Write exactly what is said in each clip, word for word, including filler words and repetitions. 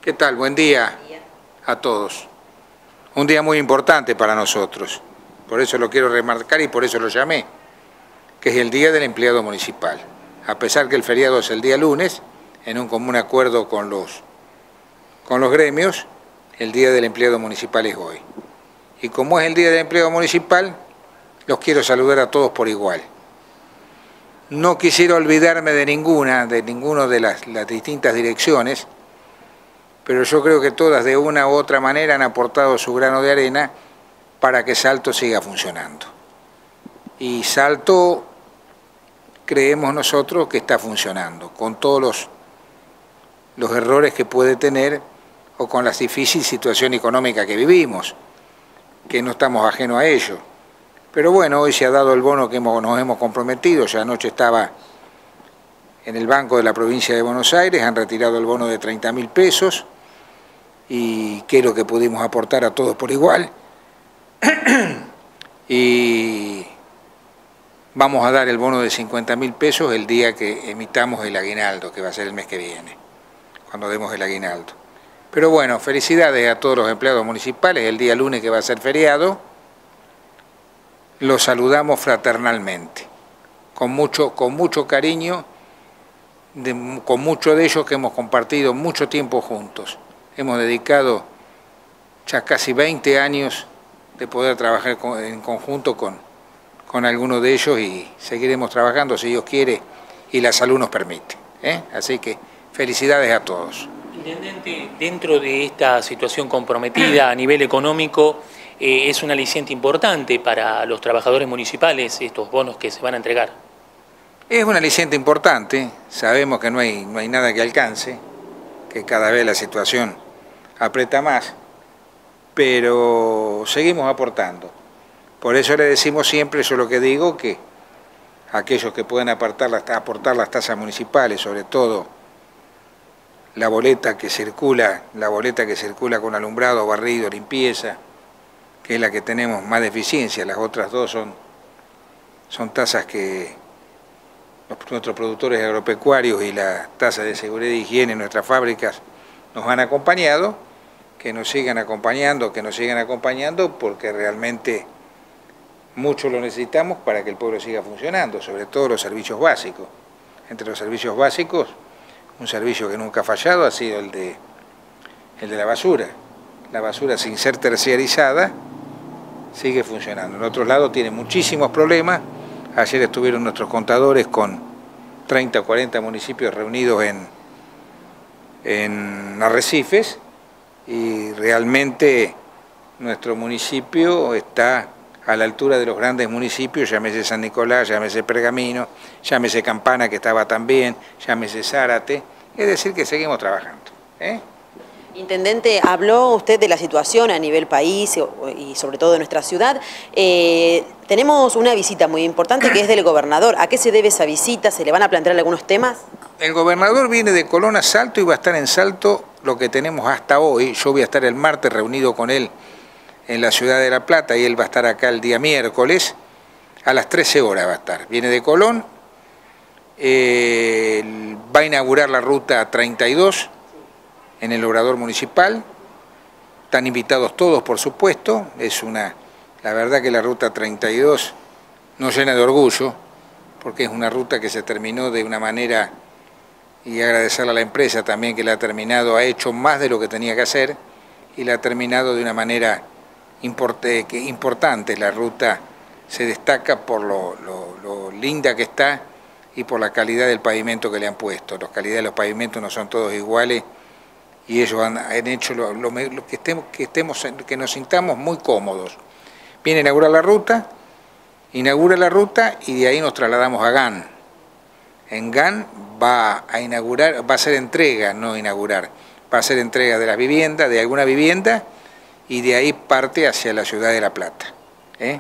¿Qué tal? Buen día a todos. Un día muy importante para nosotros, por eso lo quiero remarcar y por eso lo llamé, que es el Día del Empleado Municipal. A pesar que el feriado es el día lunes, en un común acuerdo con los, con los gremios, el Día del Empleado Municipal es hoy. Y como es el Día del Empleado Municipal, los quiero saludar a todos por igual. No quisiera olvidarme de ninguna, de ninguna de las, las distintas direcciones, pero yo creo que todas de una u otra manera han aportado su grano de arena para que Salto siga funcionando. Y Salto, creemos nosotros que está funcionando, con todos los, los errores que puede tener o con la difícil situación económica que vivimos, que no estamos ajenos a ello. Pero bueno, hoy se ha dado el bono que hemos, nos hemos comprometido, ya anoche estaba en el Banco de la Provincia de Buenos Aires, han retirado el bono de treinta mil pesos, y que es lo que pudimos aportar a todos por igual. Y vamos a dar el bono de cincuenta mil pesos el día que emitamos el aguinaldo, que va a ser el mes que viene, cuando demos el aguinaldo. Pero bueno, felicidades a todos los empleados municipales, el día lunes que va a ser feriado, los saludamos fraternalmente, con mucho, con mucho cariño, de, con muchos de ellos que hemos compartido mucho tiempo juntos. Hemos dedicado ya casi veinte años de poder trabajar en conjunto con, con algunos de ellos y seguiremos trabajando si Dios quiere y la salud nos permite, ¿eh? Así que felicidades a todos. Intendente, dentro de esta situación comprometida a nivel económico, eh, es un aliciente importante para los trabajadores municipales estos bonos que se van a entregar. Es un aliciente importante, sabemos que no hay, no hay nada que alcance, que cada vez la situación aprieta más, pero seguimos aportando. Por eso le decimos siempre, eso es lo que digo, que aquellos que pueden aportar las, aportar las tasas municipales, sobre todo la boleta que circula, la boleta que circula con alumbrado, barrido, limpieza, que es la que tenemos más deficiencia, las otras dos son, son tasas que los, nuestros productores agropecuarios y la tasa de seguridad e higiene en nuestras fábricas nos han acompañado, que nos sigan acompañando, que nos sigan acompañando, porque realmente mucho lo necesitamos para que el pueblo siga funcionando, sobre todo los servicios básicos. Entre los servicios básicos, un servicio que nunca ha fallado ha sido el de, el de la basura. La basura, sin ser terciarizada, sigue funcionando. En otros lados tiene muchísimos problemas. Ayer estuvieron nuestros contadores con treinta o cuarenta municipios reunidos en, en Arrecifes, y realmente nuestro municipio está a la altura de los grandes municipios, llámese San Nicolás, llámese Pergamino, llámese Campana, que estaba también, llámese Zárate, es decir, que seguimos trabajando, ¿eh? Intendente, habló usted de la situación a nivel país y sobre todo de nuestra ciudad. Eh, tenemos una visita muy importante que es del gobernador. ¿A qué se debe esa visita? ¿Se le van a plantear algunos temas? El gobernador viene de Colón a Salto y va a estar en Salto lo que tenemos hasta hoy. Yo voy a estar el martes reunido con él en la ciudad de La Plata y él va a estar acá el día miércoles. A las trece horas va a estar. Viene de Colón, eh, va a inaugurar la ruta treinta y dos en el Obrador Municipal. Están invitados todos, por supuesto. Es una, la verdad que la ruta treinta y dos nos llena de orgullo, porque es una ruta que se terminó de una manera, y agradecerle a la empresa también que la ha terminado, ha hecho más de lo que tenía que hacer, y la ha terminado de una manera importe, que, importante. La ruta se destaca por lo, lo, lo linda que está y por la calidad del pavimento que le han puesto. La calidad de los pavimentos no son todos iguales, y ellos han, han hecho lo, lo, lo que, estemos, que, estemos, que nos sintamos muy cómodos. Viene a inaugurar la ruta, inaugura la ruta y de ahí nos trasladamos a G A N. En G A N va a inaugurar, va a ser entrega, no inaugurar, va a ser entrega de la vivienda, de alguna vivienda, y de ahí parte hacia la ciudad de La Plata, ¿eh?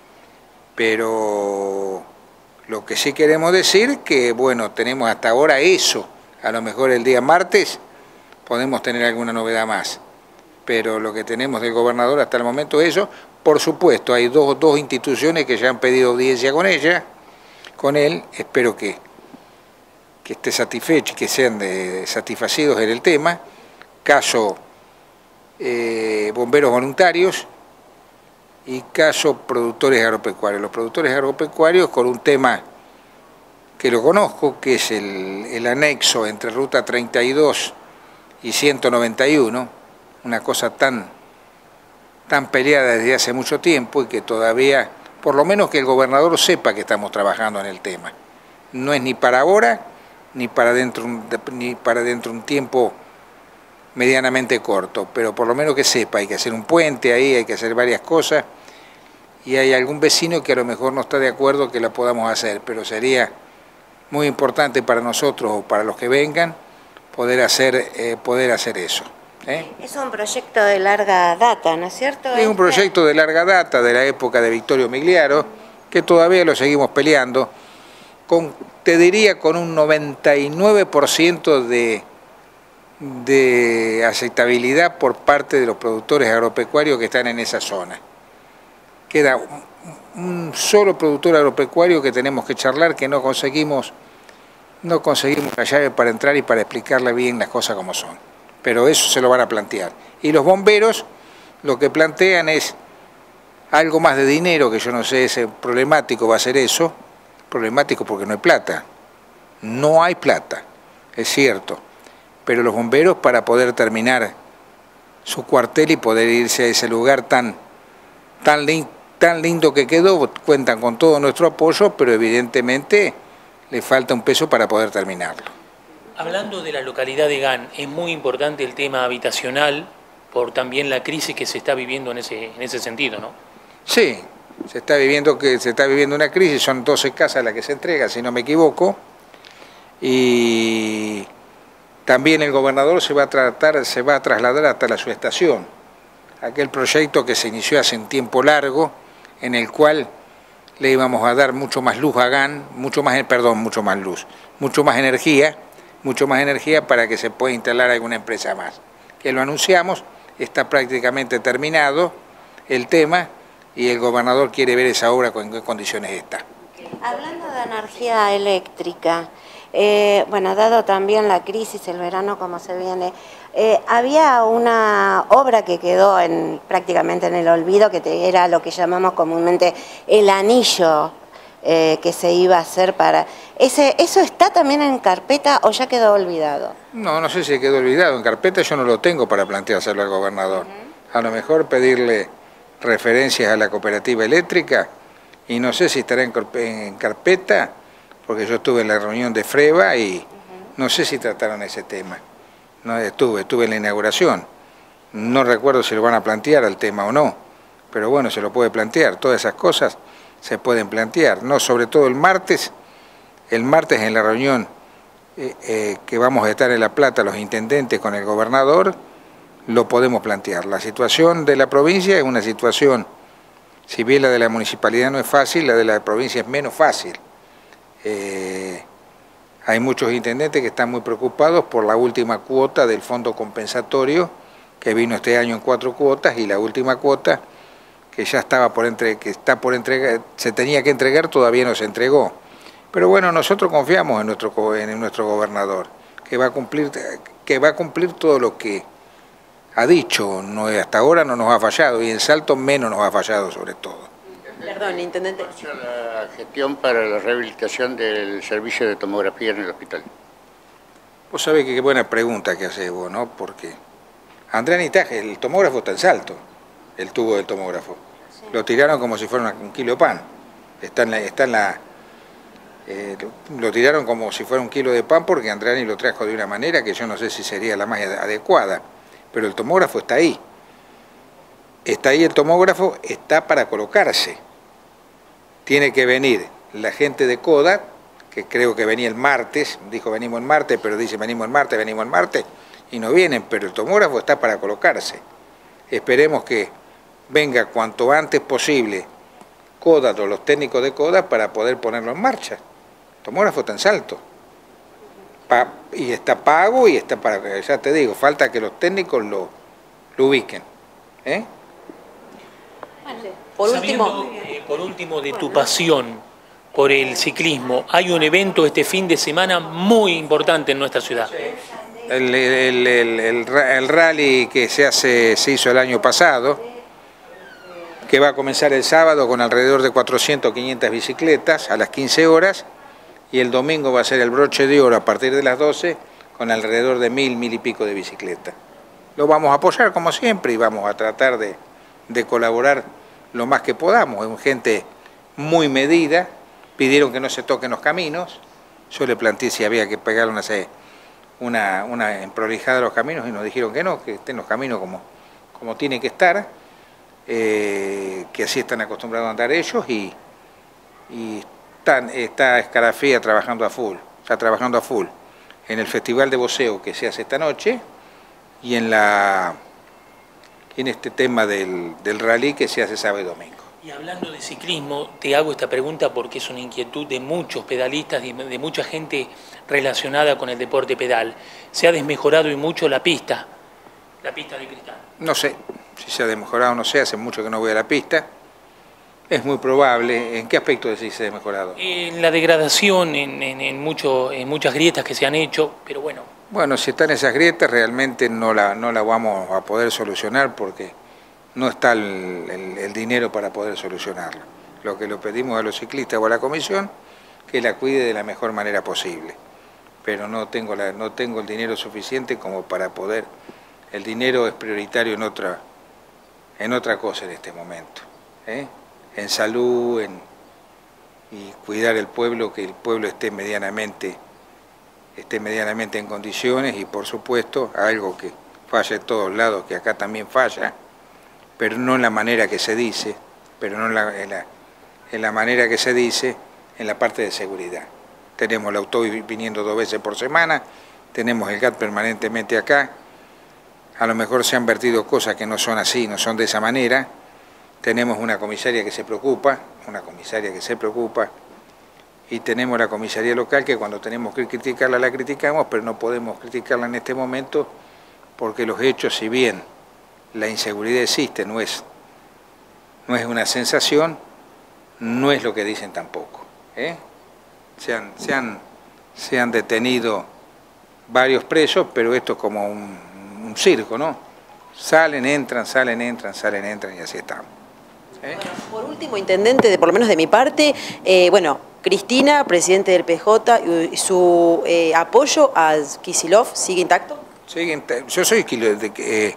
Pero lo que sí queremos decir que, bueno, tenemos hasta ahora eso, a lo mejor el día martes podemos tener alguna novedad más, pero lo que tenemos del gobernador hasta el momento es eso. Por supuesto, hay dos, dos instituciones que ya han pedido audiencia con ella, con él, espero que, que esté satisfecho y que sean de, satisfacidos en el tema, caso eh, bomberos voluntarios y caso productores agropecuarios. Los productores agropecuarios con un tema que lo conozco, que es el, el anexo entre Ruta treinta y dos y ciento noventa y uno, una cosa tan, tan peleada desde hace mucho tiempo y que todavía, por lo menos que el gobernador sepa que estamos trabajando en el tema. No es ni para ahora, ni para dentro, ni para dentro un tiempo medianamente corto, pero por lo menos que sepa, hay que hacer un puente ahí, hay que hacer varias cosas, y hay algún vecino que a lo mejor no está de acuerdo que la podamos hacer, pero sería muy importante para nosotros o para los que vengan poder hacer, eh, poder hacer eso. ¿eh? Es un proyecto de larga data, ¿no es cierto? Es un proyecto de larga data, de la época de Victorio Migliaro, que todavía lo seguimos peleando, con, te diría con un noventa y nueve por ciento de, de aceptabilidad por parte de los productores agropecuarios que están en esa zona. Queda un, un solo productor agropecuario que tenemos que charlar, que no conseguimos, no conseguimos la llave para entrar y para explicarle bien las cosas como son. Pero eso se lo van a plantear. Y los bomberos lo que plantean es algo más de dinero, que yo no sé, ese problemático va a ser eso, problemático porque no hay plata. No hay plata, es cierto. Pero los bomberos, para poder terminar su cuartel y poder irse a ese lugar tan, tan, lin, tan lindo que quedó, cuentan con todo nuestro apoyo, pero evidentemente le falta un peso para poder terminarlo. Hablando de la localidad de Gan, es muy importante el tema habitacional por también la crisis que se está viviendo en ese, en ese sentido, ¿no? Sí, se está viviendo que se está viviendo una crisis, son doce casas las que se entregan, si no me equivoco, y también el gobernador se va a tratar, se va a trasladar hasta la subestación, aquel proyecto que se inició hace un tiempo largo, en el cual le íbamos a dar mucho más luz a Gan, mucho más, perdón, mucho más luz, mucho más energía, mucho más energía para que se pueda instalar alguna empresa más. Que lo anunciamos, está prácticamente terminado el tema y el gobernador quiere ver esa obra con qué condiciones está. Hablando de energía eléctrica, eh, bueno, dado también la crisis, el verano como se viene, eh, había una obra que quedó en, prácticamente en el olvido, que te, era lo que llamamos comúnmente el anillo eh, que se iba a hacer para... Ese, ¿Eso está también en carpeta o ya quedó olvidado? No, no sé si quedó olvidado. En carpeta yo no lo tengo para planteárselo al gobernador. Uh-huh. A lo mejor pedirle referencias a la cooperativa eléctrica y no sé si estará en, en carpeta, porque yo estuve en la reunión de FREVA y uh-huh. no sé si trataron ese tema. No estuve, estuve en la inauguración. No recuerdo si lo van a plantear al tema o no, pero bueno, se lo puede plantear. Todas esas cosas se pueden plantear, no, sobre todo el martes. El martes en la reunión eh, eh, que vamos a estar en La Plata, los intendentes con el gobernador, lo podemos plantear. La situación de la provincia es una situación, si bien la de la municipalidad no es fácil, la de la provincia es menos fácil. Eh, hay muchos intendentes que están muy preocupados por la última cuota del fondo compensatorio, que vino este año en cuatro cuotas, y la última cuota, que ya estaba por entre, que está por entregar, se tenía que entregar, todavía no se entregó. Pero bueno, nosotros confiamos en nuestro, en nuestro gobernador, que va a cumplir, que va a cumplir todo lo que ha dicho. No, hasta ahora no nos ha fallado, y en Salto menos nos ha fallado sobre todo. Perdón, intendente. La gestión para la rehabilitación del servicio de tomografía en el hospital. Vos sabés que qué buena pregunta que haces vos, ¿no? Porque Andrea Nitaje, el tomógrafo está en Salto, el tubo del tomógrafo. Sí. Lo tiraron como si fuera un kilo de pan. Está en la... Está en la Eh, lo tiraron como si fuera un kilo de pan porque Andreani lo trajo de una manera que yo no sé si sería la más adecuada, pero el tomógrafo está ahí. Está ahí el tomógrafo, está para colocarse. Tiene que venir la gente de CODA, que creo que venía el martes, dijo venimos el martes, pero dice venimos el martes, venimos el martes, y no vienen, pero el tomógrafo está para colocarse. Esperemos que venga cuanto antes posible CODA o los técnicos de CODA para poder ponerlo en marcha. El tomógrafo está en Salto. Pa, y está pago y está para... Ya te digo, falta que los técnicos lo, lo ubiquen. ¿Eh? Por Sabiendo, último... eh, por último, de tu pasión por el ciclismo, hay un evento este fin de semana muy importante en nuestra ciudad. el, el, el, el, el rally que se, hace, se hizo el año pasado, que va a comenzar el sábado con alrededor de cuatrocientas, quinientas bicicletas a las quince horas, y el domingo va a ser el broche de oro a partir de las doce, con alrededor de mil, mil y pico de bicicletas. Lo vamos a apoyar como siempre y vamos a tratar de, de colaborar lo más que podamos. Es gente muy medida, pidieron que no se toquen los caminos, yo le planteé si había que pegar una, una, una emprolijada de los caminos y nos dijeron que no, que estén los caminos como, como tienen que estar, eh, que así están acostumbrados a andar ellos y, y están, está Escarafía trabajando a full, está trabajando a full en el Festival de Voceo que se hace esta noche y en, la, en este tema del, del rally que se hace sábado y domingo. Y hablando de ciclismo, te hago esta pregunta porque es una inquietud de muchos pedalistas, de, de mucha gente relacionada con el deporte pedal. ¿Se ha desmejorado y mucho la pista, la pista de cristal? No sé si se ha desmejorado o no sé, hace mucho que no voy a la pista. Es muy probable. ¿En qué aspecto decís se ha mejorado? En la degradación, en, en, en, mucho, en muchas grietas que se han hecho, pero bueno. Bueno, si están esas grietas realmente no la, no la vamos a poder solucionar porque no está el, el, el dinero para poder solucionarlo. Lo que le pedimos a los ciclistas o a la comisión, que la cuide de la mejor manera posible. Pero no tengo, la, no tengo el dinero suficiente como para poder... El dinero es prioritario en otra, en otra cosa en este momento, ¿eh? En salud, en y cuidar el pueblo, que el pueblo esté medianamente, esté medianamente en condiciones y por supuesto algo que falla en todos lados, que acá también falla, pero no en la manera que se dice, pero no en la, en la, en la manera que se dice, en la parte de seguridad. Tenemos el autobús viniendo dos veces por semana, tenemos el G A T permanentemente acá, a lo mejor se han vertido cosas que no son así, no son de esa manera. Tenemos una comisaria que se preocupa, una comisaria que se preocupa, y tenemos la comisaría local que cuando tenemos que criticarla la criticamos, pero no podemos criticarla en este momento porque los hechos, si bien la inseguridad existe, no es, no es una sensación, no es lo que dicen tampoco, ¿eh? Se han, se han, se han detenido varios presos, pero esto es como un, un circo, ¿no? Salen, entran, salen, entran, salen, entran y así estamos. ¿Eh? Bueno, por último, intendente, de, por lo menos de mi parte, eh, bueno, Cristina, presidente del P J, y su eh, apoyo a Kicillof, ¿sigue intacto? Sigue, yo soy de, eh,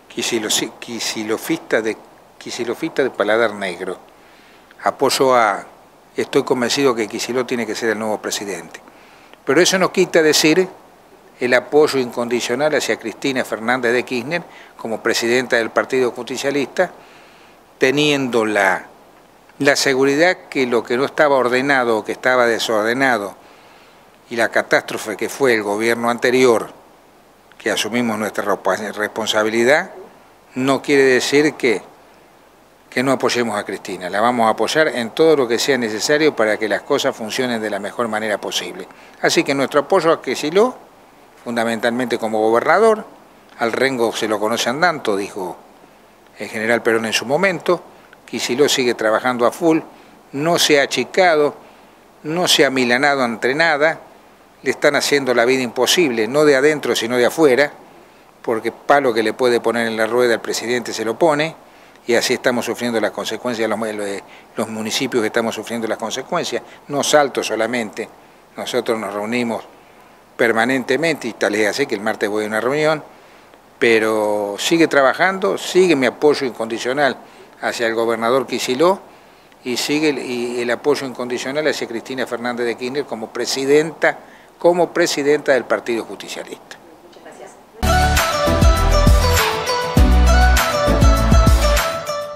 Kicillofista de, Kicillofista de paladar negro. Apoyo a... Estoy convencido que Kicillof tiene que ser el nuevo presidente. Pero eso no quita decir el apoyo incondicional hacia Cristina Fernández de Kirchner como presidenta del Partido Justicialista, teniendo la, la seguridad que lo que no estaba ordenado o que estaba desordenado y la catástrofe que fue el gobierno anterior, que asumimos nuestra responsabilidad, no quiere decir que, que no apoyemos a Cristina. La vamos a apoyar en todo lo que sea necesario para que las cosas funcionen de la mejor manera posible. Así que nuestro apoyo a Kicillof, fundamentalmente como gobernador, al Rengo se lo conoce andando, dijo el general Perón en su momento. Kicillof sigue trabajando a full, no se ha achicado, no se ha milanado ante nada, le están haciendo la vida imposible, no de adentro sino de afuera, porque palo que le puede poner en la rueda el presidente se lo pone, y así estamos sufriendo las consecuencias, los, los municipios que estamos sufriendo las consecuencias, no Salto solamente, nosotros nos reunimos permanentemente, y tal es así que el martes voy a una reunión, pero sigue trabajando, sigue mi apoyo incondicional hacia el gobernador Kicillof y sigue el, y el apoyo incondicional hacia Cristina Fernández de Kirchner como presidenta, como presidenta del Partido Justicialista.